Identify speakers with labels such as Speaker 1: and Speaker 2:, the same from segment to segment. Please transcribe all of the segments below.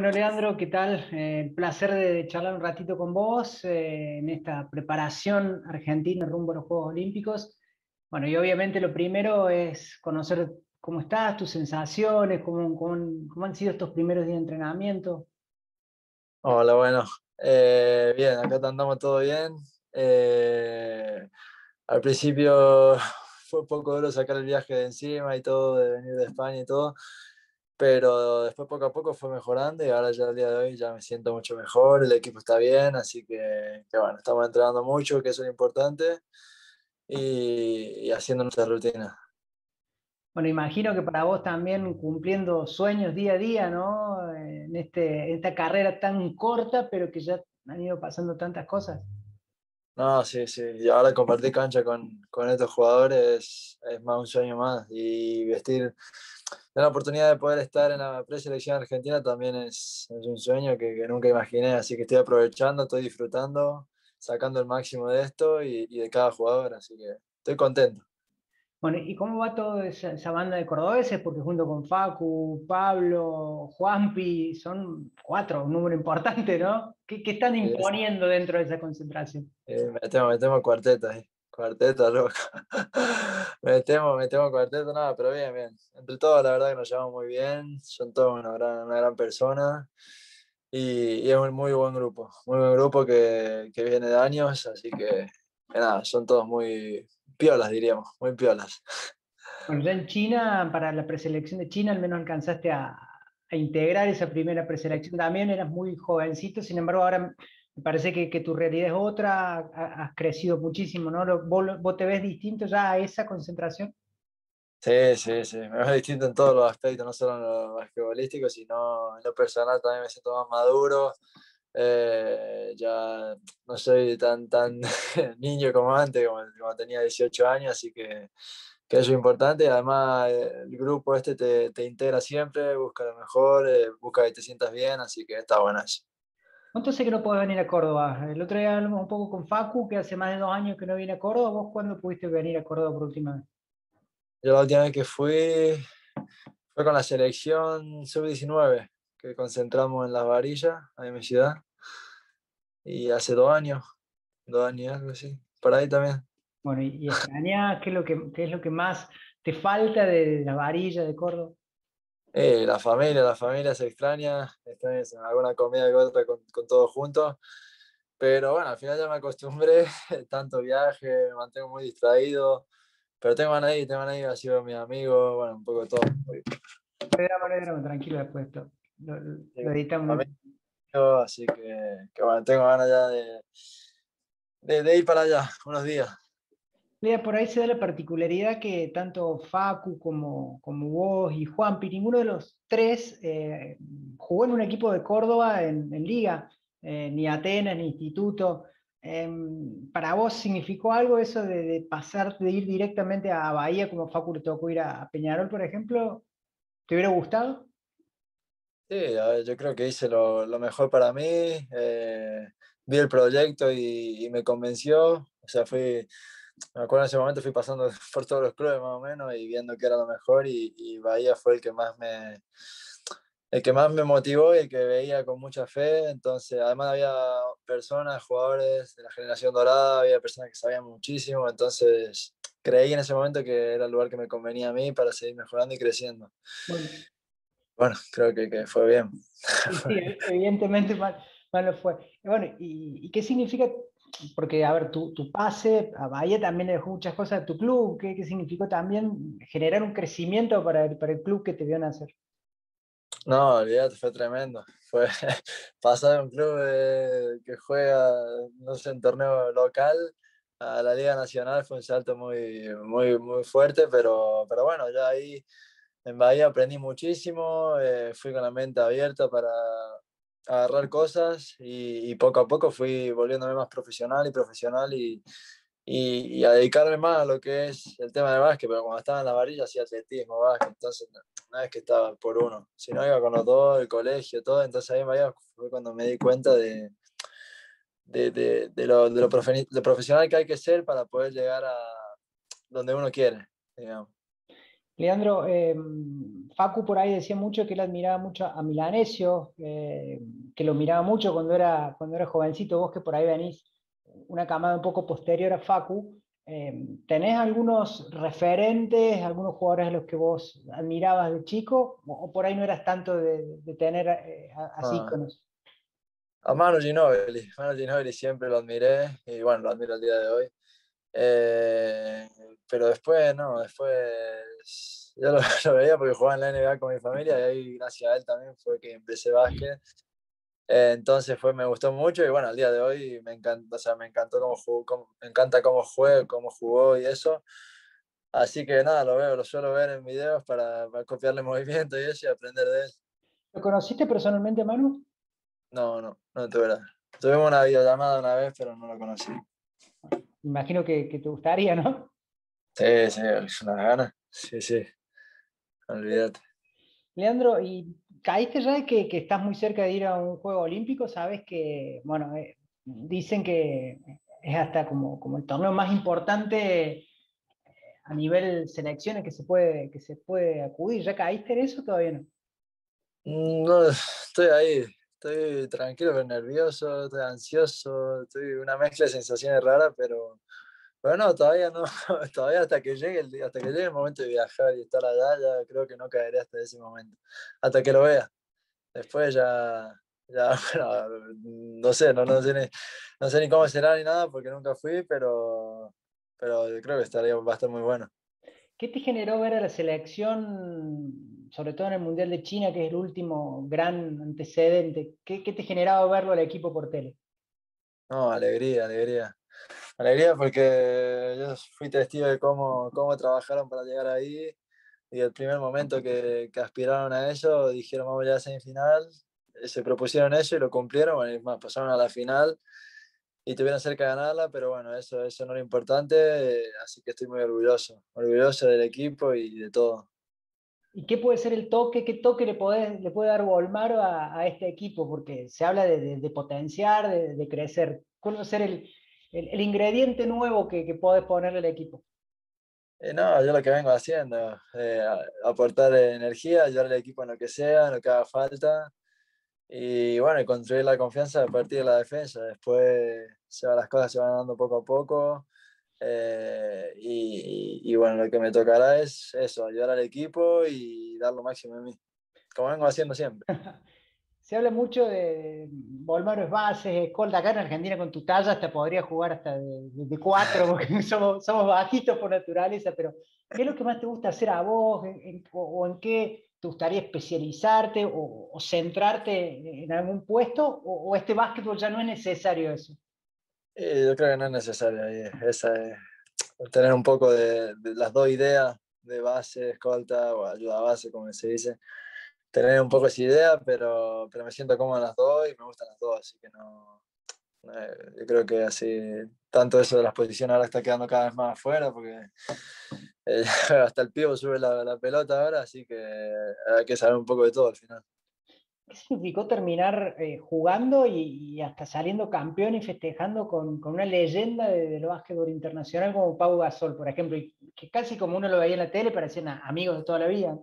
Speaker 1: Bueno, Leandro, ¿qué tal? El placer de charlar un ratito con vos en esta preparación argentina rumbo a los Juegos Olímpicos. Bueno, y obviamente lo primero es conocer cómo estás, tus sensaciones, cómo han sido estos primeros días de entrenamiento.
Speaker 2: Hola, bueno, bien, acá andamos todo bien. Eh, Al principio fue un poco duro sacar el viaje de encima y todo, de venir de España y todo, pero después poco a poco fue mejorando y ahora ya el día de hoy ya me siento mucho mejor, el equipo está bien, así que bueno, estamos entrenando mucho, que eso es lo importante, y haciendo nuestra rutina.
Speaker 1: Bueno, imagino que para vos también cumpliendo sueños día a día, ¿no? En esta carrera tan corta, pero que ya han ido pasando tantas cosas.
Speaker 2: No, sí, sí. Y ahora compartir cancha con estos jugadores es más un sueño más. Y tener la oportunidad de poder estar en la preselección argentina también es un sueño que nunca imaginé. Así que estoy aprovechando, estoy disfrutando, sacando el máximo de esto y de cada jugador. Así que estoy contento.
Speaker 1: Bueno, ¿y cómo va toda esa banda de cordobeses? Porque junto con Facu, Pablo, Juanpi, son cuatro, un número importante, ¿no? ¿Qué están
Speaker 2: Y
Speaker 1: imponiendo dentro de esa concentración?
Speaker 2: metemos cuarteto ahí. Cuarteto, loco. Metemos cuarteto, nada, pero bien, bien. Entre todos, la verdad que nos llevamos muy bien. Son todos una gran persona. Y es un muy buen grupo que viene de años, así que nada, son todos muy piolas, diríamos, muy piolas.
Speaker 1: Bueno, ya en China, para la preselección de China, al menos alcanzaste a integrar esa primera preselección. También eras muy jovencito, sin embargo, ahora me parece que tu realidad es otra, has crecido muchísimo, ¿no? ¿Vos te ves distinto ya a esa concentración?
Speaker 2: Sí, sí, sí, me veo distinto en todos los aspectos, no solo en lo basquetbolístico, sino en lo personal también me siento más maduro. Ya no soy tan niño como antes, como tenía 18 años, así que eso es importante. Además, el grupo este te integra siempre, busca lo mejor, busca que te sientas bien, así que está bueno eso.
Speaker 1: ¿Cuánto sé que no podés venir a Córdoba? El otro día hablamos un poco con Facu, que hace más de 2 años que no viene a Córdoba. ¿Vos cuándo pudiste venir a Córdoba por última vez?
Speaker 2: Yo la última vez que fue con la selección sub-19 que concentramos en Las Varillas, ahí en mi ciudad, y hace 2 años, algo así, por ahí también.
Speaker 1: Bueno, y extrañás, qué es lo que más te falta de la varilla de Córdoba?
Speaker 2: La familia se extraña alguna comida que otra con todos juntos, pero bueno, al final ya me acostumbré, tanto viaje, me mantengo muy distraído, pero tengo ganas de ir, así veo mis amigos, bueno, un poco de todo.
Speaker 1: No, tranquilo después lo editamos.
Speaker 2: Amigos, así que bueno, tengo ganas ya de ir para allá unos días.
Speaker 1: Mira, por ahí se da la particularidad que tanto Facu como vos y Juanpi, ninguno de los tres jugó en un equipo de Córdoba en Liga, ni Atenas, ni Instituto. ¿Para vos significó algo eso de pasar, de ir directamente a Bahía, como Facu le tocó ir a Peñarol, por ejemplo? ¿Te hubiera gustado?
Speaker 2: Sí, a ver, yo creo que hice lo mejor para mí, vi el proyecto y me convenció, o sea, me acuerdo en ese momento fui pasando por todos los clubes más o menos y viendo que era lo mejor y Bahía fue el que más me motivó y el que veía con mucha fe. Entonces, además había personas, jugadores de la generación dorada, había personas que sabían muchísimo, entonces creí en ese momento que era el lugar que me convenía a mí para seguir mejorando y creciendo.
Speaker 1: Bueno,
Speaker 2: Bueno, creo que fue bien.
Speaker 1: sí, sí, evidentemente mal no fue. Y bueno, ¿y qué significa? Porque, a ver, tu pase a Bahía también dejó muchas cosas de tu club. ¿Qué significó también generar un crecimiento para el club que te vio nacer?
Speaker 2: No, olvídate, fue tremendo. Fue pasar de un club que juega, no sé, en torneo local a la Liga Nacional fue un salto muy, muy, muy fuerte, pero bueno, ya ahí en Bahía aprendí muchísimo, fui con la mente abierta para agarrar cosas y poco a poco fui volviéndome más profesional y profesional y a dedicarme más a lo que es el tema de básquet, pero cuando estaba en la varilla hacía atletismo, básquet, entonces no es que estaba por uno, sino iba con los dos, el colegio, todo, entonces ahí en Bahía fue cuando me di cuenta de lo profesional que hay que ser para poder llegar a donde uno quiere, digamos.
Speaker 1: Leandro, Facu por ahí decía mucho que él admiraba mucho a Milanesio, que lo miraba mucho cuando era jovencito. Vos que por ahí venís una camada un poco posterior a Facu, ¿tenés algunos referentes, algunos jugadores a los que vos admirabas de chico? O por ahí no eras tanto de tener así
Speaker 2: Ah,
Speaker 1: íconos?
Speaker 2: a Manu Ginóbili siempre lo admiré y bueno, lo admiro al día de hoy. Pero después, no, después yo lo, lo veía porque jugaba en la NBA con mi familia y ahí gracias a él también fue que empecé básquet. Entonces me gustó mucho y bueno, al día de hoy me encanta, o sea, me encantó cómo jugó, me encanta cómo juega, cómo jugó y eso. Así que nada, lo suelo ver en videos para copiarle movimiento y eso y aprender de él.
Speaker 1: ¿Lo conociste personalmente, Manu?
Speaker 2: No tuve tuvimos una videollamada una vez, pero no lo conocí.
Speaker 1: Imagino que te gustaría, ¿no?
Speaker 2: Sí, sí, es una gana. Sí, sí, olvídate.
Speaker 1: Leandro, ¿y caíste ya de que estás muy cerca de ir a un Juego Olímpico? Sabes que, bueno, dicen que es hasta como el torneo más importante a nivel selecciones que se puede acudir. ¿Ya caíste en eso o todavía no?
Speaker 2: No, estoy ahí, estoy tranquilo pero nervioso, estoy ansioso, estoy una mezcla de sensaciones raras, pero no, todavía no, todavía hasta que llegue hasta que llegue el momento de viajar y estar allá, ya creo que no caeré hasta ese momento, hasta que lo vea. Después ya, bueno, no sé, no sé ni cómo será ni nada porque nunca fui, pero yo creo que va a estar muy bueno.
Speaker 1: ¿Qué te generó ver a la selección, sobre todo en el Mundial de China, que es el último gran antecedente? ¿Qué te generaba verlo al equipo por tele?
Speaker 2: No, alegría, alegría. Alegría porque yo fui testigo de cómo trabajaron para llegar ahí y el primer momento que aspiraron a eso, dijeron vamos ya a semifinal, se propusieron eso y lo cumplieron, bueno, y más, pasaron a la final y tuvieron cerca de ganarla, pero bueno, eso no era importante, así que estoy muy orgulloso del equipo y de todo.
Speaker 1: ¿Y qué puede ser el toque? ¿Qué toque le puede dar Volmaro a este equipo? Porque se habla de potenciar, de crecer. ¿Cuál va a ser el ingrediente nuevo que podés ponerle al equipo?
Speaker 2: No, yo lo que vengo haciendo, aportar energía, ayudar al equipo en lo que sea, en lo que haga falta. Y bueno, y construir la confianza a partir de la defensa. Después las cosas se van dando poco a poco. Y bueno, lo que me tocará es eso, ayudar al equipo y dar lo máximo de mí, como vengo haciendo siempre.
Speaker 1: Se habla mucho de Volmaro es base, es escolta. Acá en Argentina con tu talla hasta podría jugar hasta de cuatro, porque somos bajitos por naturaleza, pero ¿qué es lo que más te gusta hacer a vos? O en qué te gustaría especializarte o centrarte en algún puesto? O este básquetbol ya no es necesario eso?
Speaker 2: Y yo creo que no es necesario ahí, tener un poco de las dos ideas de base, escolta o ayuda a base, como se dice. Tener un poco esa idea, pero me siento cómodo en las dos y me gustan las dos, así que no, yo creo que así, tanto eso de las posiciones ahora está quedando cada vez más afuera, porque eh, hasta el pivo sube la pelota ahora, así que hay que saber un poco de todo al final.
Speaker 1: ¿Qué significó terminar jugando y hasta saliendo campeón y festejando con una leyenda del básquetbol internacional como Pau Gasol, por ejemplo, y que casi como uno lo veía en la tele parecían amigos de toda la vida?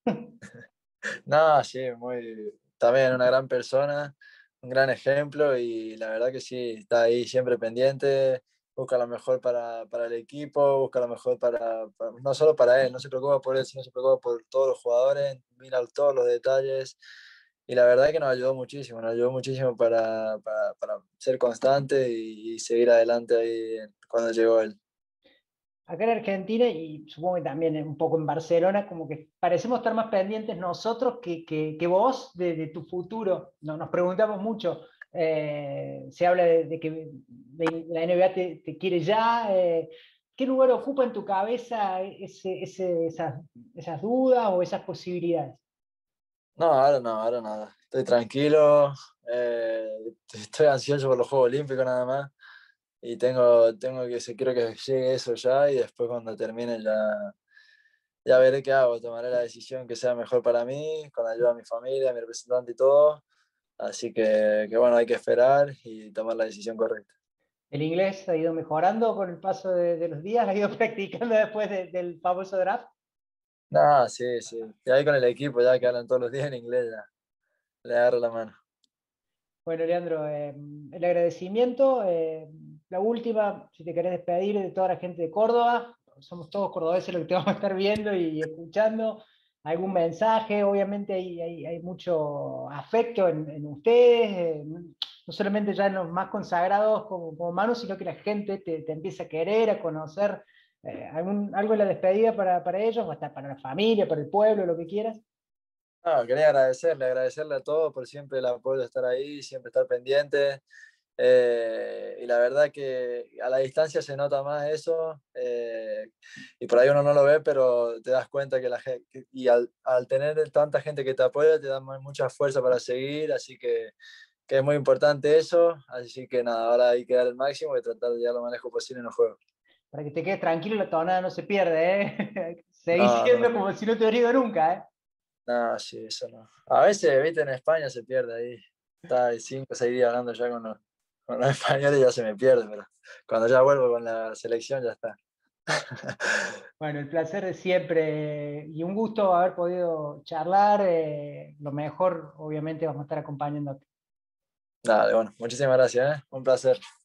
Speaker 2: No, sí, también una gran persona, un gran ejemplo y la verdad que sí, está ahí siempre pendiente, busca lo mejor para el equipo, busca lo mejor no solo para él, no se preocupa por él, sino se preocupa por todos los jugadores, mira todos los detalles y la verdad que nos ayudó muchísimo para ser constante y seguir adelante ahí cuando llegó él.
Speaker 1: Acá en Argentina y supongo que también un poco en Barcelona, como que parecemos estar más pendientes nosotros que vos de tu futuro. Nos preguntamos mucho. Se habla de que la NBA te quiere ya. ¿Qué lugar ocupa en tu cabeza esas dudas o esas posibilidades?
Speaker 2: No, ahora nada. Estoy tranquilo, estoy ansioso por los Juegos Olímpicos nada más. Y quiero que llegue eso ya y después cuando termine ya veré qué hago, tomaré la decisión que sea mejor para mí, con la ayuda de mi familia, mi representante y todo. Así que bueno, hay que esperar y tomar la decisión correcta.
Speaker 1: ¿El inglés ha ido mejorando con el paso de los días? ¿Ha ido practicando después del famoso draft?
Speaker 2: No, sí, sí. Y ahí con el equipo, ya que hablan todos los días en inglés, ya le agarro la mano.
Speaker 1: Bueno, Leandro, el agradecimiento. La última, si te querés despedir de toda la gente de Córdoba, somos todos cordobeses los que te vamos a estar viendo y escuchando. ¿Algún mensaje? Obviamente hay mucho afecto en ustedes, no solamente ya en los más consagrados como Manu, sino que la gente te empieza a querer, a conocer. Algo en la despedida para ellos, o hasta para la familia, para el pueblo, lo que quieras.
Speaker 2: No, quería agradecerle a todos por siempre el apoyo de estar ahí, siempre estar pendiente. Y la verdad que a la distancia se nota más eso, y por ahí uno no lo ve, pero te das cuenta que la gente, y al tener tanta gente que te apoya, te da mucha fuerza para seguir, así que es muy importante eso, así que nada, ahora hay que dar el máximo y tratar de llegar lo más lejos posible en los juegos.
Speaker 1: Para que te quedes tranquilo, la tonada no se pierde, ¿eh? Seguís
Speaker 2: No, no,
Speaker 1: siendo como si no te hubiera ido nunca, ¿eh?
Speaker 2: no, sí, eso no. A veces, viste, en España se pierde ahí. Está ahí 5 o 6 días hablando ya con los españoles, ya se me pierde, pero cuando ya vuelvo con la selección ya está.
Speaker 1: Bueno, el placer de siempre y un gusto haber podido charlar. Lo mejor, obviamente, vamos a estar acompañándote.
Speaker 2: Dale, bueno, muchísimas gracias, ¿eh? Un placer.